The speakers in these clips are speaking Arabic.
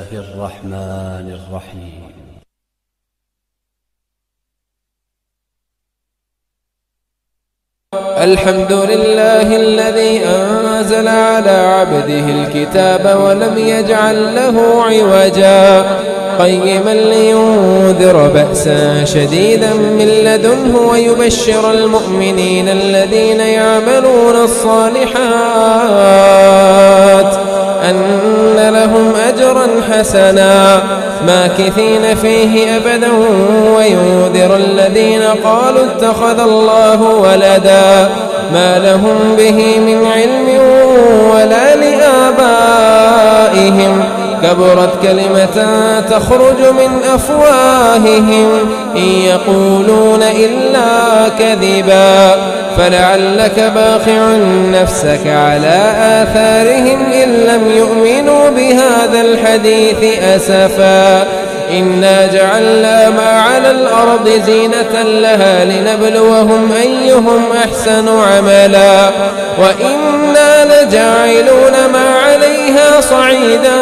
الرحمن الرحيم. الحمد لله الذي أنزل على عبده الكتاب ولم يجعل له عوجا قيما لينذر بأسا شديدا من لدنه ويبشر المؤمنين الذين يعملون الصالحات أن لهم أجرا حسنا ماكثين فيه أبدا وينذر الذين قالوا اتخذ الله ولدا ما لهم به من علم ولا لآبائهم كبرت كلمة تخرج من أفواههم إن يقولون إلا كذبا فلعلك باخع نفسك على آثارهم إن لم يؤمنوا بهذا الحديث أسفا إنا جعلنا ما على الأرض زينة لها لنبلوهم أيهم أحسن عملا وإنا لجاعلون ما عليها صعيدا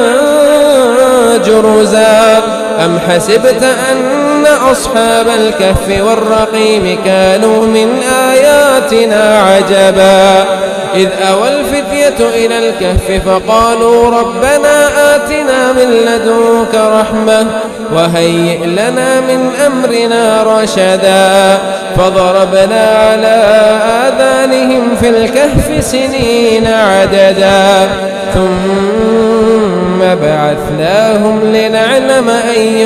جرزا أم حسبت أن أصحاب الكهف والرقيم كانوا من آياتنا عجبا إذ أوى الفتية إلى الكهف فقالوا ربنا آتنا من لدنك رحمة وهيئ لنا من أمرنا رشدا فضربنا على آذانهم في الكهف سنين عددا ثم بعثناهم لنعلم أي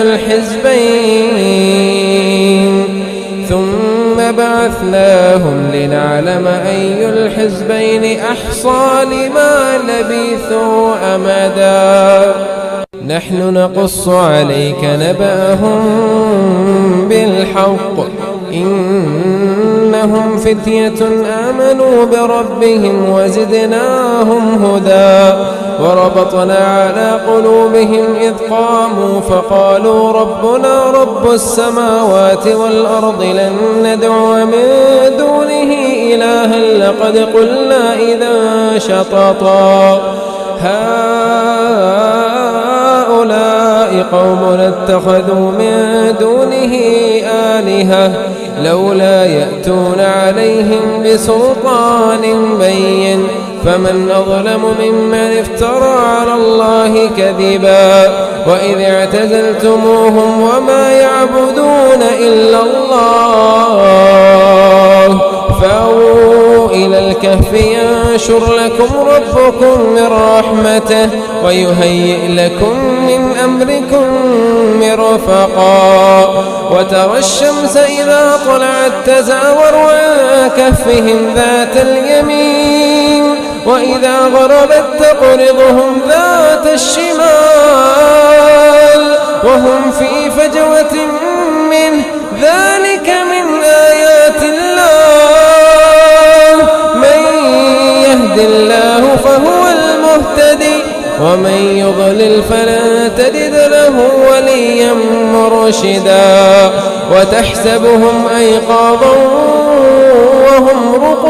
الحزبين أحصى لما لبثوا أمدا نحن نقص عليك نبأهم بالحق إنهم فتية آمنوا بربهم وزدناهم هدى وربطنا على قلوبهم إذ قاموا فقالوا ربنا رب السماوات والأرض لن ندعو من دونه إلها لقد قلنا إذا شططا هؤلاء قومنا اتخذوا من دونه آلهة لولا يأتون عليهم بسلطان بين فمن أظلم ممن افترى على الله كذبا وإذ اعتزلتموهم وما يعبدون إلا الله فأووا إلى الكهف ينشر لكم ربكم من رحمته ويهيئ لكم من أمركم مرفقا وترى الشمس إذا طلعت تزاور عن كهفهم ذات اليمين وإذا غربت تقرضهم ذات الشمال وهم في فجوة منه ذلك من آيات الله من يهد الله فهو المهتدي ومن يضلل فلن تجد له وليا مرشدا وتحسبهم أيقاظا وهم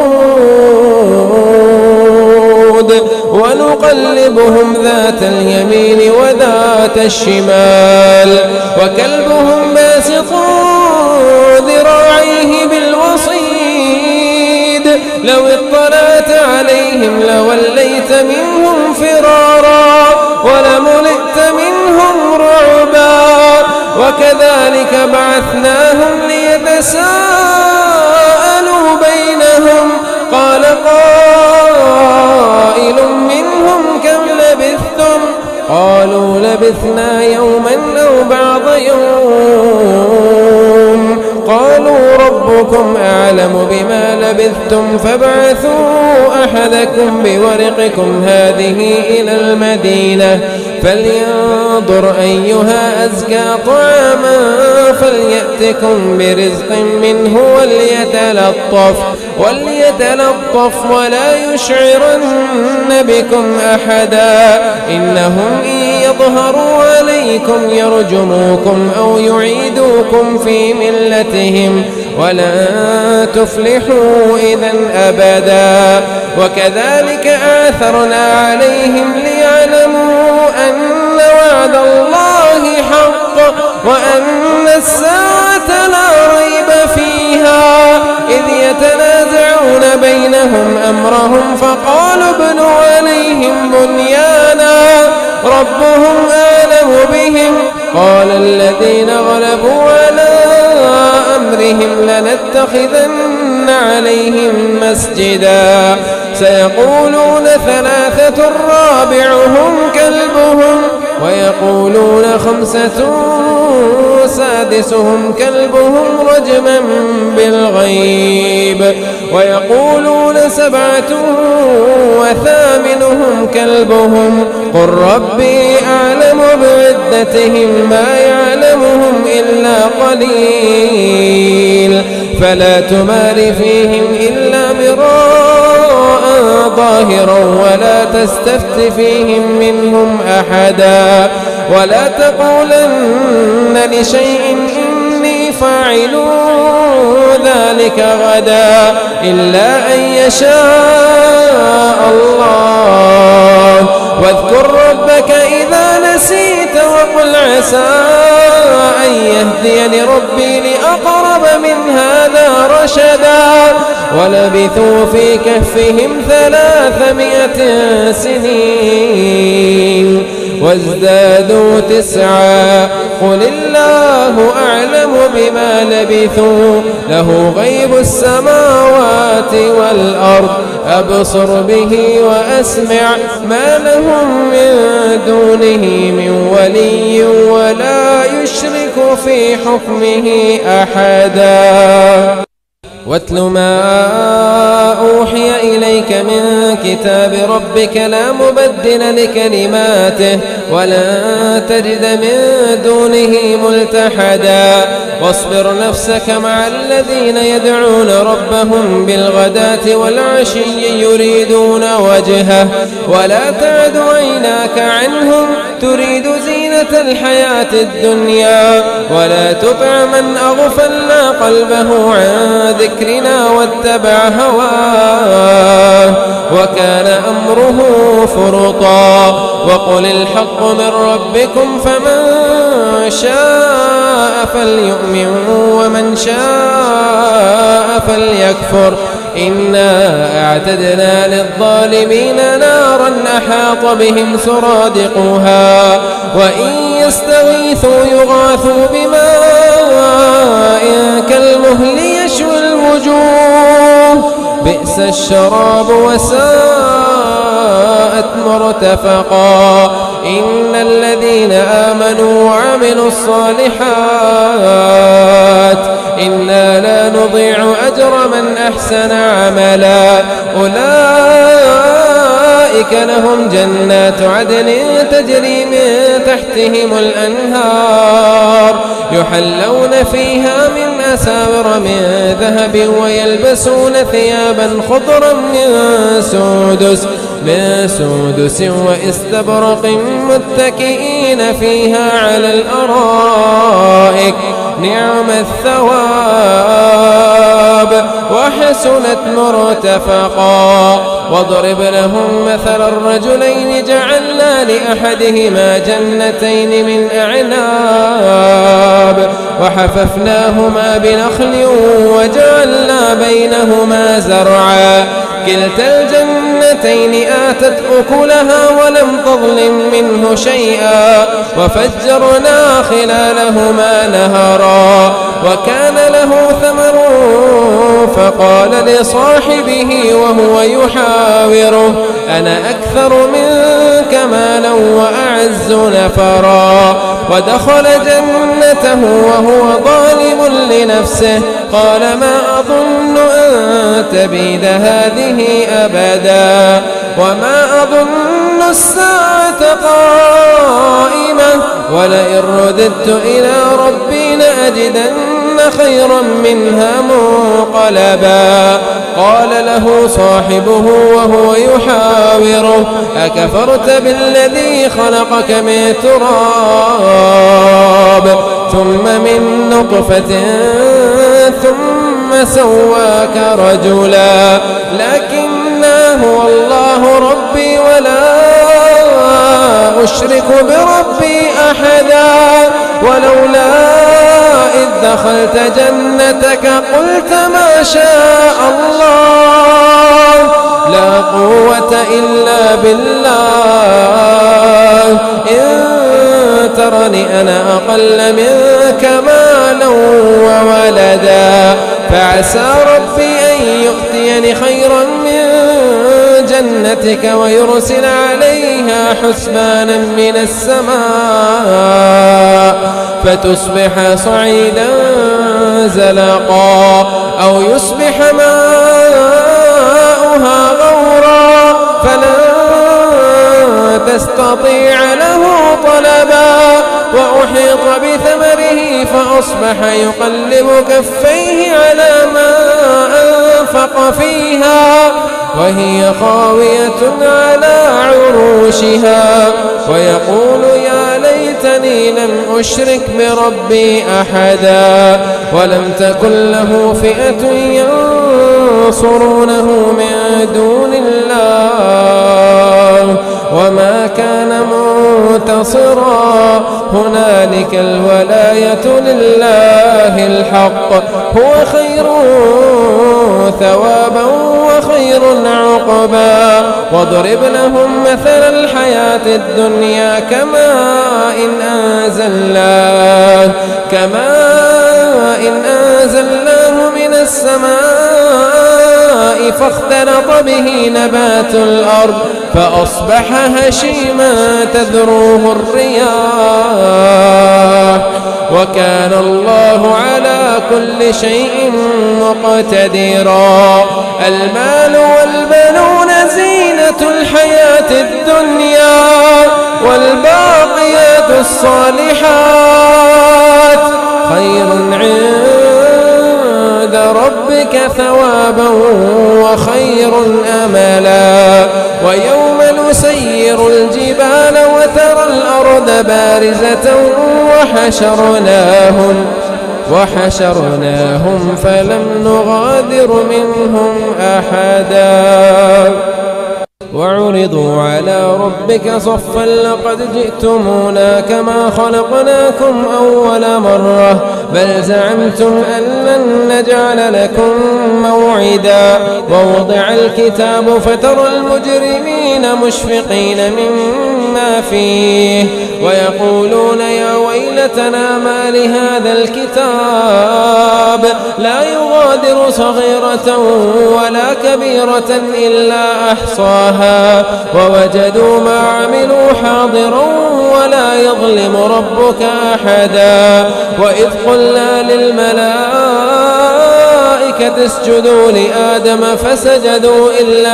رقود ونقلبهم ذات اليمين وذات الشمال وكلبهم باسط ذراعيه بالوصيد لو اطلعت عليهم لوليت منهم فرارا ولملئت منهم رعبا وكذلك بعثناهم ليتساءلوا بينهم قال قائل منهم كم لبثتم قالوا لبثنا يوما أو بعض يوم قالوا ربكم أعلم بما لبثتم فابعثوا أحدكم بورقكم هذه إلى المدينة فلينظر أيها أزكى طعاما فليأتكم برزق منه وليتلطف ولا يشعرن بكم أحدا إنهم إن يظهروا عليكم يرجموكم أو يعيدوكم في ملتهم ولن تفلحوا إذا أبدا وكذلك آثرنا عليهم ليعلموا أن وعد الله وأن الساعة لا ريب فيها إذ يتنازعون بينهم أمرهم فقالوا ابنوا عليهم بنيانا ربهم أعلم بهم قال الذين غلبوا على أمرهم لنتخذن عليهم مسجدا سيقولون ثلاثة رابعهم كلبهم ويقولون خمسة سادسهم كلبهم رجما بالغيب ويقولون سبعة وثامنهم كلبهم قل ربي أعلم بعدتهم ما يعلمهم إلا قليل فلا تمار فيهم إلا مراء ظاهرا ولا تستفت فيهم منهم أحدا ولا تقولن لشيء إني فاعل ذلك غدا إلا أن يشاء الله واذكر ربك إذا نسيت وقل عسى أن يهديني ربي لأقرب من هذا رشدا ولبثوا في كهفهم 300 سنين وازدادوا 9 قل الله أعلم بما لبثوا له غيب السماوات والأرض أبصر به وأسمع ما لهم من دونه من ولي ولا يشرك في حكمه أحدا واتل ما أوحي إليك من كتاب ربك لا مبدل لكلماته ولا تجد من دونه ملتحدا واصبر نفسك مع الذين يدعون ربهم بالغداة والعشي يريدون وجهه ولا تعد عيناك عنهم تريد زينة الحياة الدنيا ولا تطع من أغفلنا قلبه عن ذكرنا واتبع هواه وكان أمره فرطا وقل الحق من ربكم فمن شاء فليؤمن ومن شاء فليكفر إنا أعتدنا للظالمين نارا أحاط بهم سرادقها وإن يستغيثوا يغاثوا بماء كالمهل يشوي الوجوه بئس الشراب وساءت مرتفقا إن الذين آمنوا وعملوا الصالحات إنا لا نضيع أجر من أحسن عملا أولئك لهم جنات عدن تجري من تحتهم الأنهار يحلون فيها من أساور من ذهب ويلبسون ثيابا خضرا من سندس واستبرق متكئين فيها على الأرائك نعم الثواب وحسنت مرتفقا واضرب لهم مثل الرجلين جعلنا لأحدهما جنتين من أعناب وحففناهما بنخل وجعلنا بينهما زرعا كلتا الجنتين آتت أكلها ولم تظلم منه شيئا وفجرنا خلالهما نهرا وكان له ثمر فقال لصاحبه وهو يحاوره أنا أكثر منك مالا وأعز نفرا ودخل جنته وهو ظالم لنفسه قال ما أظن أن تبيد هذه أبدا وما أظن الساعة قائمة ولئن رددت إلى ربي لأجدن خيرا منها منقلبا قال له صاحبه وهو يحاوره أكفرت بالذي خلقك من تراب ثم من نطفة ثم سواك رجلا لكن هو الله ربي ولا أشرك بربي أحدا ولولا دخلت جنتك قلت ما شاء الله لا قوة إلا بالله إن ترني أنا أقل منك مالا وولدا فعسى ربي أن يؤتيني خيرا من جنتك ويرسل عليها حسبانا من السماء فتصبح صعيدا زلقا أو يصبح ماؤها غورا فلن تستطيع له طلبا وأحيط بثمره فأصبح يقلب كفيه على ما أنفق فيها وهي خاوية على عروشها ويقول يا ليتني لم أشرك بربي أحدا ولم تكن له فئة ينصرونه من دون الله وما كان منتصرا هنالك الولاية لله الحق هو خير ثوابا وخير عقبا واضرب لهم مثل الحياة الدنيا كماء أنزلناه من السماء فاختلط به نبات الأرض فأصبح هشيما تذروه الرياح وكان الله على كل شيء مقتدرا المال والبنون زينة الحياة الدنيا والباقيات الصالحات خير عند ربك ثوابا وخير أملا ويوم نسير الجبال وترى الأرض بارزة وحشرناهم فلم نغادر منهم أحدا وعرضوا على ربك صفا لقد جئتمونا كما خلقناكم أول مرة بل زعمتم أن لن نجعل لكم موعدا ووضع الكتاب فترى المجرمين مشفقين مما فيه ويقولون يا ويلتنا ما لهذا الكتاب لا يغادر صغيرة ولا كبيرة إلا أحصاها ووجدوا ما عملوا حاضرا ولا يظلم ربك أحدا وإذ قلنا للملائكة اسجدوا لآدم فسجدوا إلا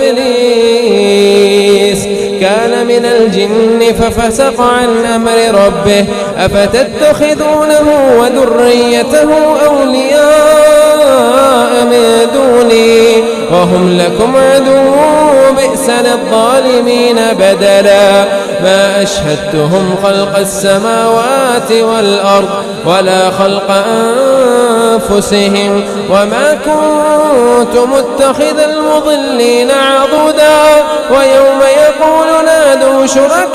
إبليس كان من الجن ففسق عن أمر ربه أفتتخذونه وذريته أولياء من دوني وهم لكم عدو بئس للظالمين بدلا ما أشهدتهم خلق السماوات والأرض ولا خلق أنفسهم وما كنت متخذ المضلين عضدا ويوم يقول نادوا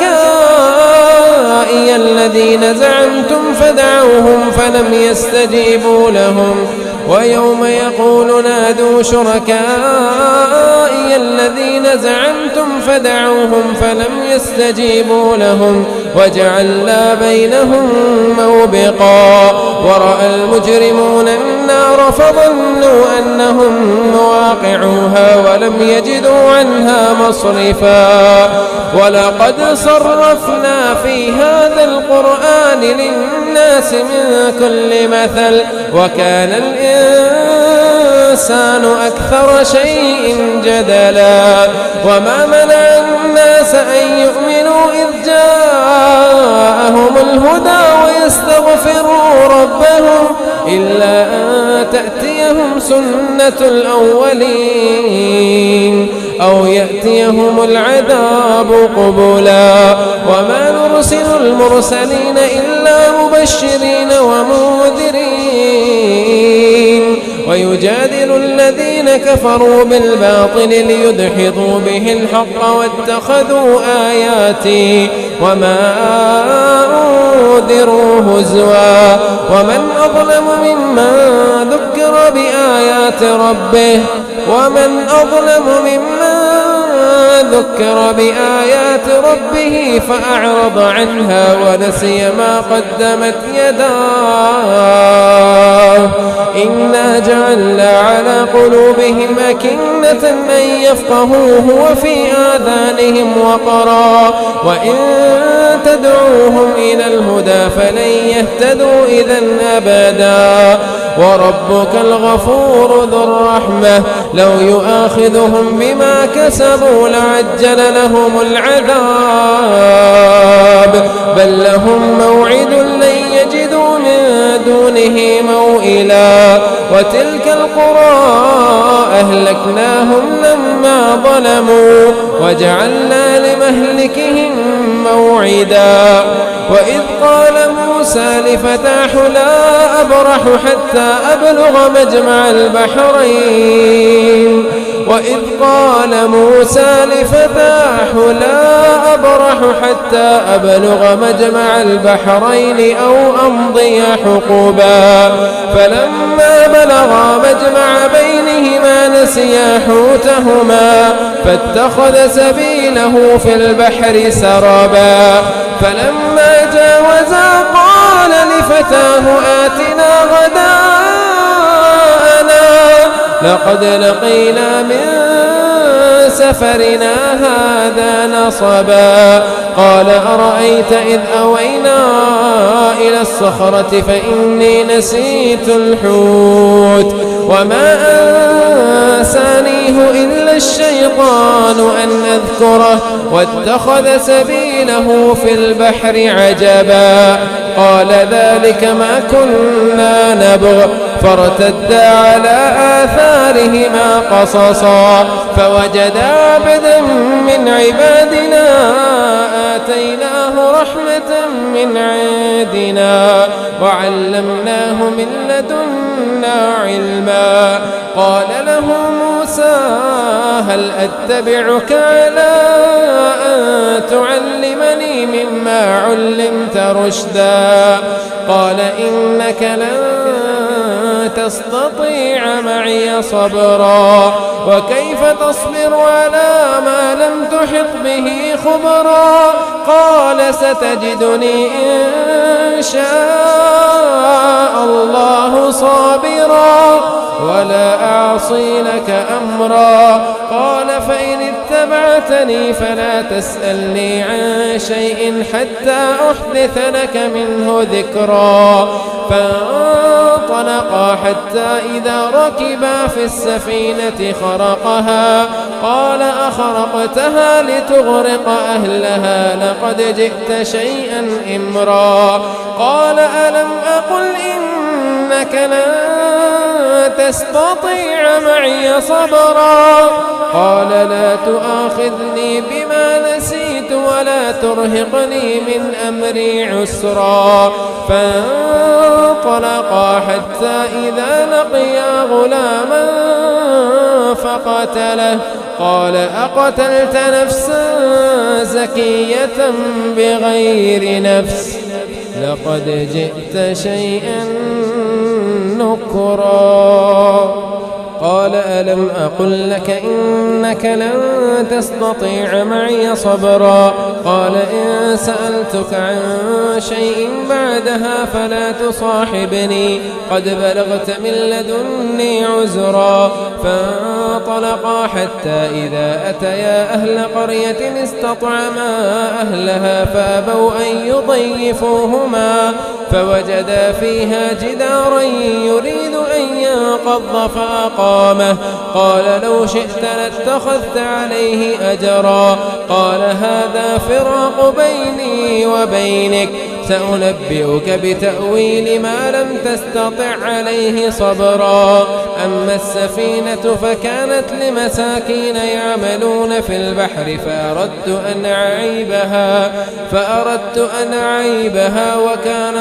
شركائي الذين زعمتم فدعوهم فلم يستجيبوا لهم ويوم يقول نادوا شركائي الذين زعمتم فدعوهم فلم يستجيبوا لهم وجعلنا بينهم موبقا ورأى المجرمون النار فظنوا أنهم مواقعوها ولم يجدوا عنها مصرفا ولقد صرفنا في هذا القرآن للناس من كل مثل وكان الإنسان أكثر شيء جدلا وما منع الناس أن يؤمنوا إذ جاءهم الهدى ويستغفروا ربهم إلا أن تأتيهم سنة الأولين أو يأتيهم العذاب قبلا وما نرسل المرسلين إلا مبشرين ومنذرين ويجادل الذين كفروا بالباطل ليدحضوا به الحق واتخذوا آياتي وما فأنذروا هزوا ومن أظلم ممن ذكر بآيات ربه فأعرض عنها ونسي ما قدمت يداه إنا جعلنا على قلوبهم أكنة أن يفقهوه وفي آذانهم وقرا وإن تدعوهم إلى الهدى فلن يهتدوا إذن أبدا وربك الغفور ذو الرحمة لو يؤاخذهم بما كسبوا لعجل لهم العذاب بل لهم موعد لن يجدوا من دونه موئلا وتلك القرى أهلكناهم لما ظلموا وجعلنا لمهلكهم موعدا وإذ قال موسى لفتاه لا أبرح حتى أبلغ مجمع البحرين أو أمضي حقبا فلما بلغا مجمع بينهما نسيا حوتهما فاتخذ سبيله في البحر سربا فلما جاوزا قال لفتاه آتنا غداءنا لقد لقينا من سفرنا هذا نصبا قال أرأيت إذ أوينا إلى الصخرة فإني نسيت الحوت وما أنسانيه إلا الشيطان أن أذكره واتخذ سبيله في البحر عجبا قال ذلك ما كنا نبغ فارتدا على آثارهما قصصا فوجدا عبدا من عبادنا آتيناه رحمة من عندنا وعلمناه من لدنا علما قال له موسى هل أتبعك على أن تعلمني مما علمت رشدا قال إنك لن تستطيع معي صبرا وكيف تصبر على ما لم تحط به خبرا قال ستجدني إن شاء الله صابرا ولا أعصي لك أمرا قال فإن اتبعتني فلا تسألني عن شيء حتى أحدث لك منه ذكرا فانطلقا حتى إذا ركبا في السفينة خرقها قال أخرقتها لتغرق أهلها لقد جئت شيئا إمرا قال ألم أقل إنك لن تستطيع معي صبرا قال لا تؤاخذني بما نسيت ولا ترهقني من أمري عسرا فانطلقا حتى إذا لقيا غلاما فقتله قال أقتلت نفسا زكية بغير نفس لقد جئت شيئا نكرا قال ألم أقل لك إنك لن تستطيع معي صبرا قال إن سألتك عن شيء بعدها فلا تصاحبني قد بلغت من لدني عذرا فانطلقا حتى إذا أتيا أهل قرية استطعما أهلها فأبوا أن يضيفوهما فوجدا فيها جدارا يريد أن ينقض فأقامه قال لو شئت لاتخذت عليه أجرا قال هذا فراق بيني وبينك سأنبئك بتأويل ما لم تستطع عليه صبرا أما السفينة فكانت لمساكين يعملون في البحر فأردت أن أعيبها وكان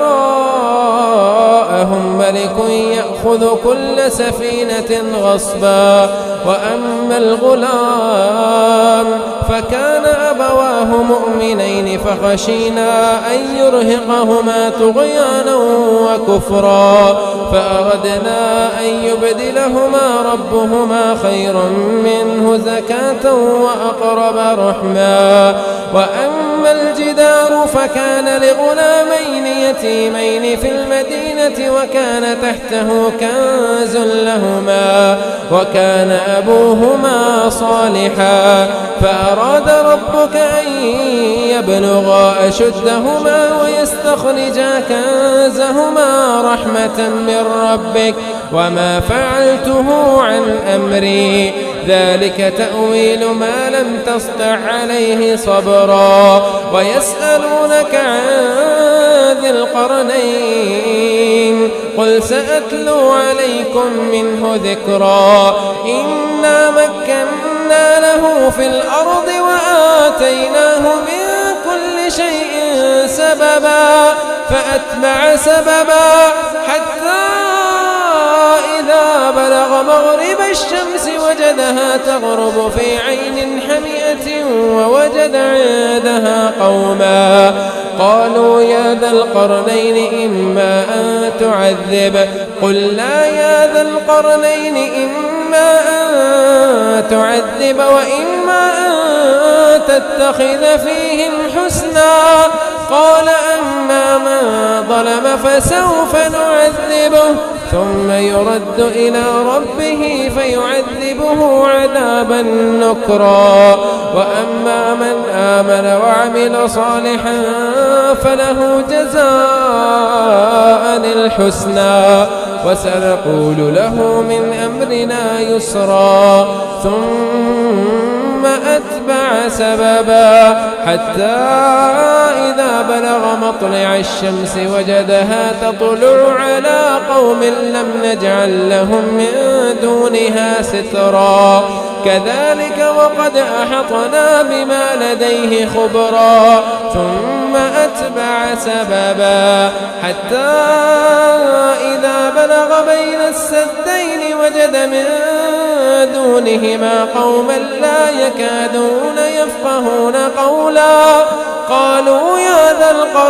وراءهم ملك يأخذ كل سفينة غصبا وأما الغلام فكان أبواه فتركناه مؤمنين فخشينا أن يرهقهما طغيانا وكفرا فأردنا أن يبدلهما ربهما خيرا منه زكاة وأقرب رحما. وأما الجدار فكان لغلامين يتيمين في المدينة وكان تحته كنز لهما وكان أبوهما صالحا فأراد ربك أن يبلغا أشدهما ويستخرجا كنزهما رحمة من ربك وما فعلته عن أمري ذلك تأويل ما لم تسطع عليه صبرا. ويسألونك عن ذي القرنين قل سأتلو عليكم منه ذكرا. إنا مكنا له في الأرض وآتيناه من كل شيء سببا فأتبع سببا حتى إذا بلغ مغرب الشمس وجدها تغرب في عين حمئة ووجد عندها قوما قالوا يا ذا القرنين إما أن تعذب قل لا يا ذا القرنين إما أن تعذب وإما أن تتخذ فيهم حسنا. قال أما من ظلم فسوف نعذبه ثم يرد إلى ربه فيعذبه عذابا نكرا. وأما من آمن وعمل صالحا فله جزاء الحسنى وسنقول له من أمرنا يسرا. ثم أتبع سببا حتى إذا بلغ مطلع الشمس وجدها تطلع على قوم لم نجعل لهم من دونها سترا كذلك وقد أحطنا بما لديه خبرا. ثم أتبع سببا حتى إذا بلغ بين السدين وجد من دونهما قوما لا يكادون يفقهون قولا قالوا يا ذا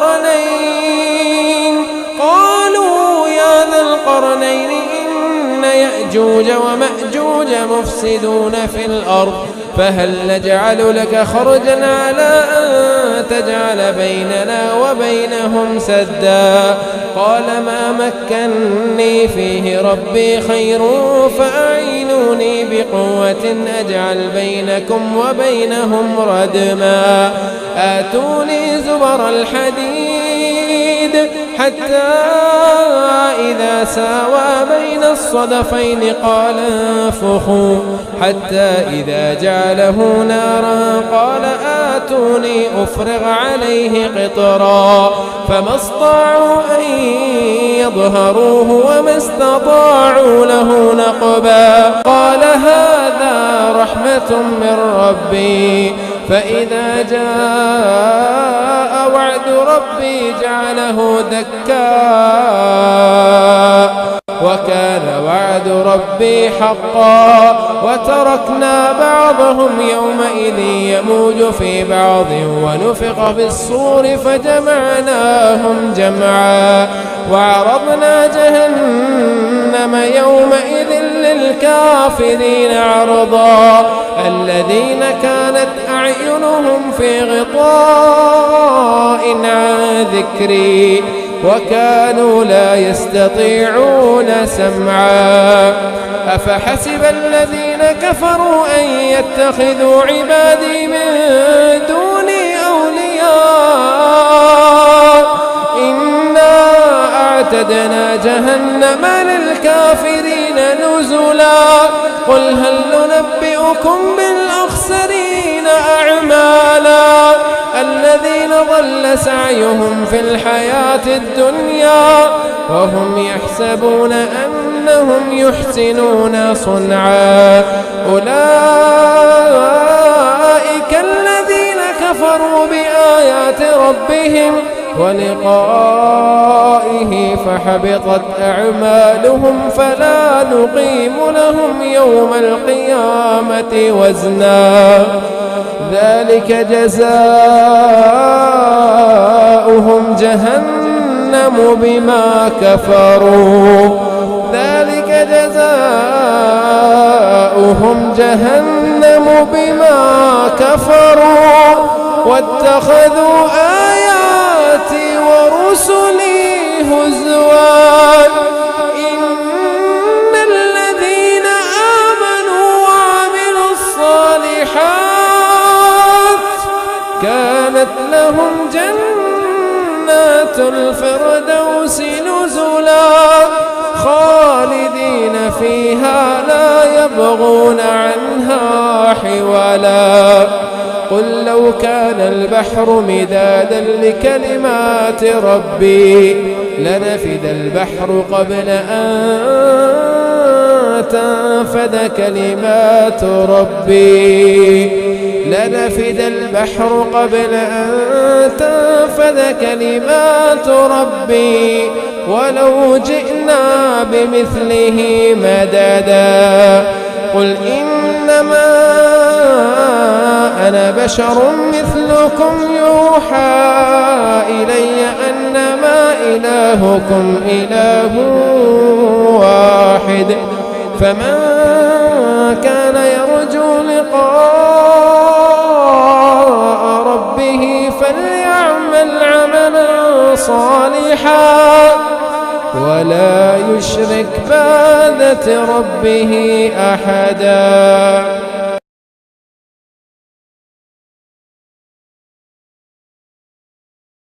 القرنين إن يأجوج ومأجوج مفسدون في الأرض فهل نجعل لك خرجا على أن تجعل بيننا وبينهم سدا. قال ما مكني فيه ربي خير فأعينوني بقوة أجعل بينكم وبينهم ردما. آتوني زبر الحديد حتى إذا ساوى بين الصدفين قال انفخوا حتى إذا جعله نارا قال آتوني أفرغ عليه قطرا فما استطاعوا أن يظهروه وما استطاعوا له نقبا. قال هذا رحمة من ربي فإذا جاء وعد ربي جعله دكا وكان وعد ربي حقا. وتركنا بعضهم يومئذ يموج في بعض ونفخ في الصور فجمعناهم جمعا. وعرضنا جهنم يومئذ للكافرين عرضا الذين كانت أعينهم في غطاء عن ذكري وكانوا لا يستطيعون سمعا. أفحسب الذين كفروا أن يتخذوا عبادي من دوني أولياء إنا أعتدنا جهنم للكافرين نزلا. قل هل ننبئكم بالأخسرين أعمالا الذين ضل سعيهم في الحياة الدنيا وهم يحسبون أنهم يحسنون صنعا. أولئك الذين كفروا بآيات ربهم ولقائه فحبطت أعمالهم فلا نقيم لهم يوم القيامة وزنا. ذلك جزاؤهم جهنم بما كفروا ذلك جزاؤهم جهنم بما كفروا واتخذوا آياتي ورسلي هزوا إن الذين آمنوا وعملوا الصالحات كانت لهم جنات الفردوس نزلا خالدين فيها لا يبغون عنها حولا قل لو كان البحر مدادا لكلمات ربي لنفد البحر قبل أن تنفد كلمات ربي لنفد البحر قبل أن تنفد كلمات ربي ولو جئنا بمثله مددا قل إنما أنا بشر مثلكم يوحى إلي أنما إلهكم إله واحد فمن كان يرجو لقاء ربه فليعمل عملا صالحا ولا يشرك بعبادة ربه أحدا.